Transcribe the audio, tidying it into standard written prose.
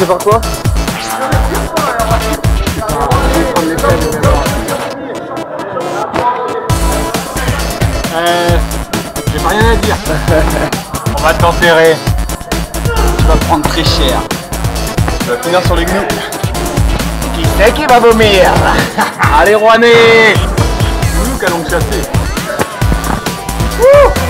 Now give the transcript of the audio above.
commencer par quoi? J'ai pas rien à dire. On va t'enterrer. Tu vas prendre très cher. Tu vas finir sur les genoux. Qui c'est qui va vomir? Allez Rouennais! C'est nous qui allons te chasser.